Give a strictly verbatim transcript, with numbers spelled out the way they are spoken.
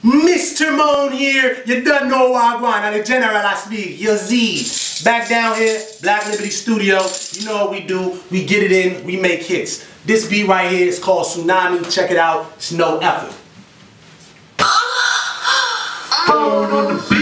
Mister Moan here, you don't know what I want, and the general I speak, your Z. Back down here, Black Liberty Studio, you know what we do, we get it in, we make hits. This beat right here is called Tsunami, check it out, it's Kno-Effort.